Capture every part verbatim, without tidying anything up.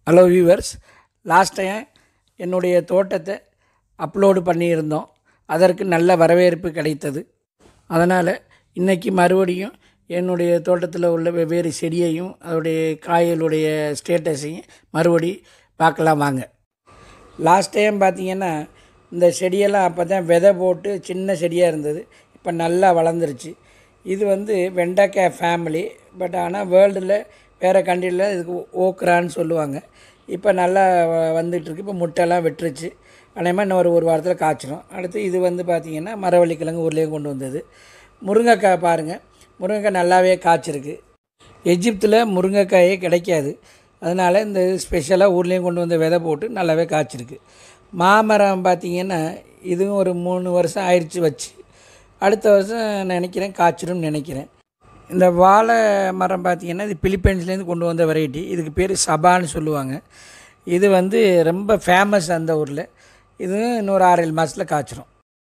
Hello viewers, last time என்னுடைய தோட்டத்தை upload பண்ணியிருந்தோம். அதற்கு நல்ல வரவேற்பு கிடைத்தது. அதனால் இன்றைக்கி மறுபடியும் என்னுடைய தோட்டத்தில் உள்ள வெவ்வேறு செடியையும் அதோடைய காய்களுடைய ஸ்டேட்டஸையும் மறுபடி பார்க்கலாம் வாங்க. லாஸ்ட் டைம் பார்த்திங்கன்னா இந்த செடியெல்லாம் அப்போ தான் விதை போட்டு சின்ன செடியாக இருந்தது. இப்போ நல்லா வளர்ந்துருச்சு. இது வந்து வெண்டைக்காய் ஃபேமிலி. பட் ஆனால் வேர்ல்டில் வேறு கண்ட்ரியில் இதுக்கு ஓக்ரான்னு சொல்லுவாங்க. இப்போ நல்லா வந்துட்டுருக்கு. இப்போ முட்டைலாம் விட்டுருச்சு. அதேமாதிரி இன்னும் ஒரு ஒரு வாரத்தில் காய்ச்சிடும். அடுத்து இது வந்து பார்த்திங்கன்னா மரவள்ளிக்கிழங்கு ஊர்லேயும் கொண்டு வந்தது. முருங்கைக்காய் பாருங்கள், முருங்கைக்காய் நல்லாவே காய்ச்சிருக்கு. எஜிப்தில் முருங்கைக்காயே கிடைக்காது. அதனால் இந்த ஸ்பெஷலாக ஊர்லேயும் கொண்டு வந்த விதை போட்டு நல்லாவே காய்ச்சிருக்கு. மாமரம் பார்த்திங்கன்னா இதுவும் ஒரு மூணு வருஷம் ஆயிடுச்சு வச்சு. அடுத்த வருஷம் நினைக்கிறேன் காய்ச்சிடும்னு நினைக்கிறேன். இந்த வாழை மரம் பார்த்திங்கன்னா இது பிலிப்பைன்ஸ்லேருந்து கொண்டு வந்த வெரைட்டி. இதுக்கு பேர் சபான்னு சொல்லுவாங்க. இது வந்து ரொம்ப ஃபேமஸ் அந்த ஊரில். இதுவும் இன்னொரு ஆறு ஏழு மாதத்தில் காய்ச்சிரும்.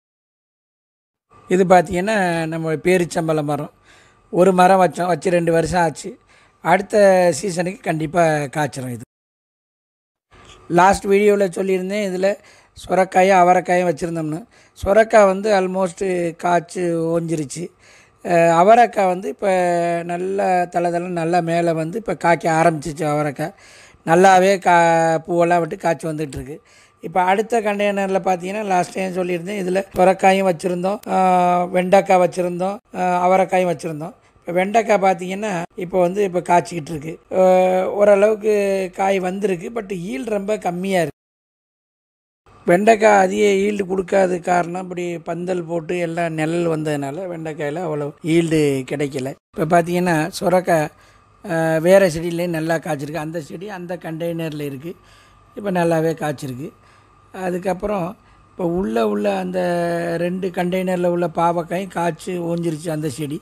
இது பார்த்திங்கன்னா நம்ம பேரிச்சம்பழ மரம். ஒரு மரம் வச்சோம், வச்சு ரெண்டு வருஷம் ஆச்சு. அடுத்த சீசனுக்கு கண்டிப்பாக காய்ச்சிரும். இது லாஸ்ட் வீடியோவில் சொல்லியிருந்தேன். இதில் சுரக்காயும் அவரைக்காயும் வச்சுருந்தோம்னு. சுரக்காய் வந்து ஆல்மோஸ்ட்டு காய்ச்சி ஓஞ்சிருச்சு. அவரைக்காய் வந்து இப்போ நல்லா தலை தலை நல்லா மேலே வந்து இப்போ காய்க்க ஆரம்பிச்சிச்சு. அவரைக்காய் நல்லாவே கா பூவெல்லாம் விட்டு காய்ச்சி வந்துட்டுருக்கு. இப்போ அடுத்த கண்டெய்னரில் பார்த்தீங்கன்னா லாஸ்ட் டைம் சொல்லியிருந்தேன். இதில் சுரக்காயும் வச்சுருந்தோம், வெண்டைக்காய் வச்சுருந்தோம், அவரைக்காயும் வச்சுருந்தோம். இப்போ வெண்டைக்காய் பார்த்தீங்கன்னா இப்போ வந்து இப்போ காய்ச்சிக்கிட்டு இருக்குது. ஓரளவுக்கு காய் வந்திருக்கு. பட் ஈல்டு ரொம்ப கம்மியாக இருக்குது. வெண்டைக்காய் அதிக ஈல்டு கொடுக்காத காரணம் இப்படி பந்தல் போட்டு எல்லாம் நிழல் வந்ததுனால வெண்டைக்காயில் அவ்வளோ ஈல்டு கிடைக்கல. இப்போ பார்த்தீங்கன்னா சுரக்காய் வேறு செடியிலேயும் நல்லா காய்ச்சிருக்கு. அந்த செடி அந்த கண்டெய்னரில் இருக்குது. இப்போ நல்லாவே காய்ச்சிருக்கு. அதுக்கப்புறம் இப்போ உள்ளே உள்ள அந்த ரெண்டு கண்டெய்னரில் உள்ள பாவக்காயும் காய்ச்சி ஓஞ்சிருச்சு அந்த செடி.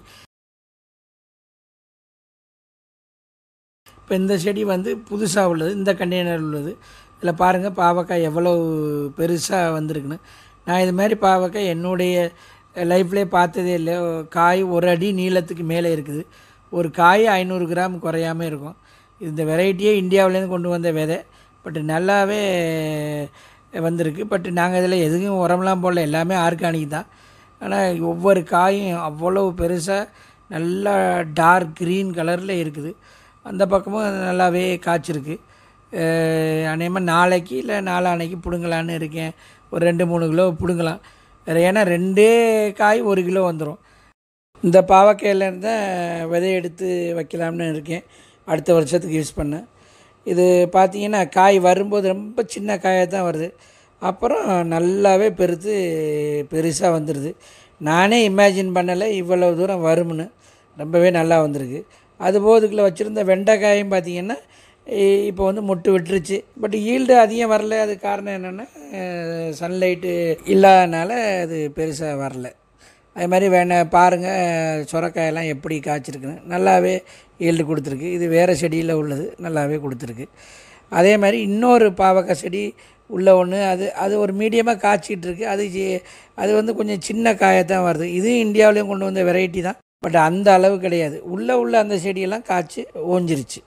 இப்போ இந்த செடி வந்து புதுசாக உள்ளது, இந்த கண்டெய்னர் உள்ளது. இதில் பாருங்கள் பாவக்காய் எவ்வளோ பெருசாக வந்திருக்குன்னு. நான் இது மாதிரி பாவக்காய் என்னுடைய லைஃப்லேயே பார்த்ததே இல்லை. காய் ஒரு அடி நீளத்துக்கு மேலே இருக்குது. ஒரு காய் ஐநூறு கிராம் குறையாமல் இருக்கும். இந்த வெரைட்டியே இந்தியாவிலேருந்து கொண்டு வந்த விதை. பட் நல்லாவே வந்திருக்கு. பட் நாங்கள் இதில் எதுவும் உரம்லாம் போடல, எல்லாமே ஆர்கானிக் தான். ஆனால் ஒவ்வொரு காயும் அவ்வளோ பெருசாக நல்லா டார்க் க்ரீன் கலரில் இருக்குது. அந்த பக்கமும் நல்லாவே காய்ச்சிருக்கு. அநேகமாக நாளைக்கு இல்லை நாளான்னைக்கு பிடுங்கலான்னு இருக்கேன். ஒரு ரெண்டு மூணு கிலோ பிடுங்கலாம். ஏன்னா ரெண்டே காய் ஒரு கிலோ வந்துடும். இந்த பாவக்காயிலேருந்து விதை எடுத்து வைக்கலாம்னு இருக்கேன், அடுத்த வருஷத்துக்கு யூஸ் பண்ணேன். இது பார்த்திங்கன்னா காய் வரும்போது ரொம்ப சின்ன காயாக தான் வருது. அப்புறம் நல்லாவே பெருத்து பெருசாக வந்துடுது. நானே இமேஜின் பண்ணலை இவ்வளோ தூரம் வரும்னு. ரொம்பவே நல்லா வந்திருக்கு. அதுபோல் இதுக்குள்ள வச்சுருந்த வெண்டைக்காயும் பார்த்திங்கன்னா இப்போ வந்து மொட்டு விட்டுருச்சு. பட் ஈல்டு அதிகம் வரல. அது காரணம் என்னென்னா சன்லைட்டு இல்லாதனால அது பெருசாக வரல. அது மாதிரி வேணா பாருங்கள் சுரக்காயெல்லாம் எப்படி காய்ச்சிருக்குன்னு. நல்லாவே ஈல்டு கொடுத்துருக்கு. இது வேறு செடியில் உள்ளது, நல்லாவே கொடுத்துருக்கு. அதே மாதிரி இன்னொரு பாவக்காய் செடி உள்ள ஒன்று, அது அது ஒரு மீடியமாக காய்ச்சிக்கிட்டு இருக்குது. அது அது வந்து கொஞ்சம் சின்ன காயத்தான் வருது. இதுவும் இந்தியாவிலையும் கொண்டு வந்த வெரைட்டி தான். பட் அந்த அளவு கிடையாது. உள்ளே உள்ள அந்த செடியெல்லாம் காய்ச்சி ஓஞ்சிருச்சு.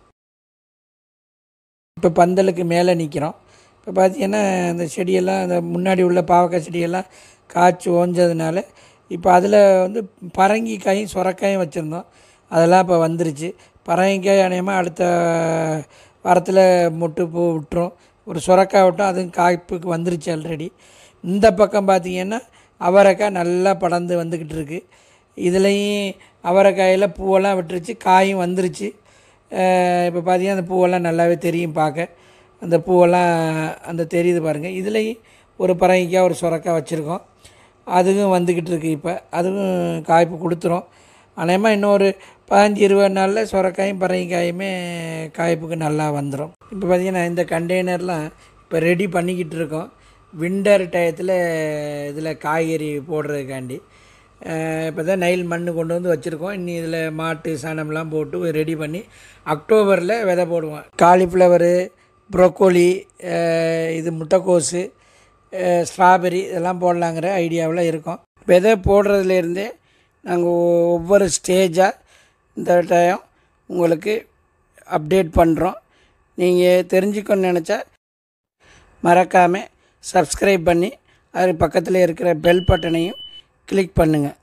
இப்போ பந்தலுக்கு மேலே நிற்கிறோம். இப்போ பார்த்திங்கன்னா அந்த செடியெல்லாம் அந்த முன்னாடி உள்ள பாவக்காய் செடியெல்லாம் காய்ச்சி ஓஞ்சதுனால இப்போ அதில் வந்து பரங்கிக்காயும் சுரக்காயும் வச்சுருந்தோம். அதெல்லாம் இப்போ வந்துருச்சு. பரங்கிக்காய் அநேகமாக அடுத்த வாரத்தில் மொட்டு பூ விட்டுரும். ஒரு சுரக்காய் விட்டோம், அதுவும் காய்ப்புக்கு வந்துருச்சு ஆல்ரெடி. இந்த பக்கம் பார்த்திங்கன்னா அவரைக்காய் நல்லா படர்ந்து வந்துக்கிட்டு இருக்குது. இதுலேயும் அவரைக்காயில் பூவெல்லாம் விட்டுருச்சு, காயும் வந்துருச்சு. இப்போ பார்த்திங்கன்னா அந்த பூவெல்லாம் நல்லாவே தெரியும் பார்க்க. அந்த பூவெல்லாம் அந்த தெரியுது பாருங்கள். இதுலேயும் ஒரு பரங்கிக்காய் ஒரு சுரக்காய் வச்சுருக்கோம். அதுவும் வந்துக்கிட்டு இருக்குது. இப்போ அதுவும் காய்ப்பு கொடுத்துரும். அநேகமாக இன்னொரு பதினஞ்சு இருபது நாளில் சுரக்காயும் பரங்கிக்காயுமே காய்ப்புக்கு நல்லா வந்துடும். இப்போ பார்த்திங்கன்னா இந்த கண்டெய்னர்லாம் இப்போ ரெடி பண்ணிக்கிட்டு இருக்கோம். விண்டர் டயத்தில் இதில் காய்கறி போடுறதுக்காண்டி. இப்போ தான் நைல் மண் கொண்டு வந்து வச்சுருக்கோம். இன்னி இதில் மாட்டு சாணம்லாம் போட்டு ரெடி பண்ணி அக்டோபரில் விதை போடுவோம். காலிஃப்ளவரு, ப்ரோக்கோலி, இது முட்டைக்கோஸு, ஸ்ட்ராபெரி இதெல்லாம் போடலாங்கிற ஐடியாவில் இருக்கோம். விதை போடுறதுலேருந்தே நாங்கள் ஒவ்வொரு ஸ்டேஜாக இந்த டைம் உங்களுக்கு அப்டேட் பண்ணுறோம். நீங்கள் தெரிஞ்சுக்கணும்னு நினச்சா மறக்காமல் சப்ஸ்கிரைப் பண்ணி அது பக்கத்தில் இருக்கிற பெல் பட்டனையும் கிளிக் பண்ணுங்கள்.